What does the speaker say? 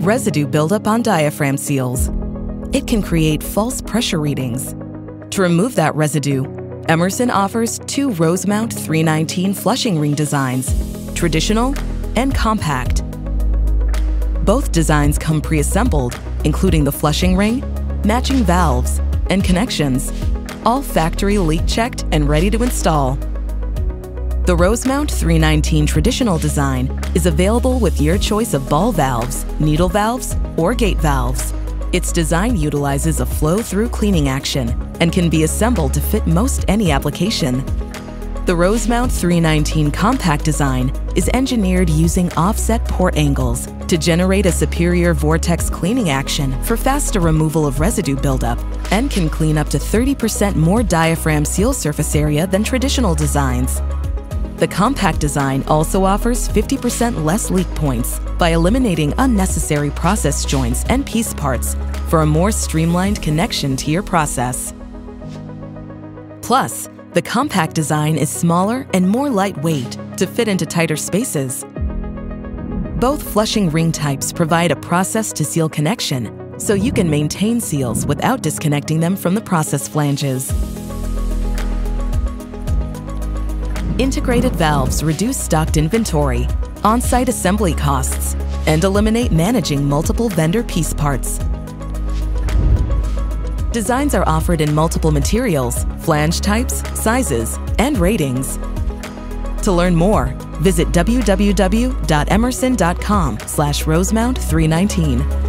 residue buildup on diaphragm seals. It can create false pressure readings. To remove that residue, Emerson offers two Rosemount 319 flushing ring designs, traditional and compact. Both designs come pre-assembled, including the flushing ring, matching valves, and connections, all factory leak-checked and ready to install. The Rosemount 319 traditional design is available with your choice of ball valves, needle valves, or gate valves. Its design utilizes a flow-through cleaning action and can be assembled to fit most any application. The Rosemount 319 compact design is engineered using offset port angles to generate a superior vortex cleaning action for faster removal of residue buildup and can clean up to 30% more diaphragm seal surface area than traditional designs. The compact design also offers 50% less leak points by eliminating unnecessary process joints and piece parts for a more streamlined connection to your process. Plus, the compact design is smaller and more lightweight to fit into tighter spaces. Both flushing ring types provide a process-to-seal connection, so you can maintain seals without disconnecting them from the process flanges. Integrated valves reduce stocked inventory, on-site assembly costs, and eliminate managing multiple vendor piece parts. Designs are offered in multiple materials, flange types, sizes, and ratings. To learn more, visit www.emerson.com/Rosemount319.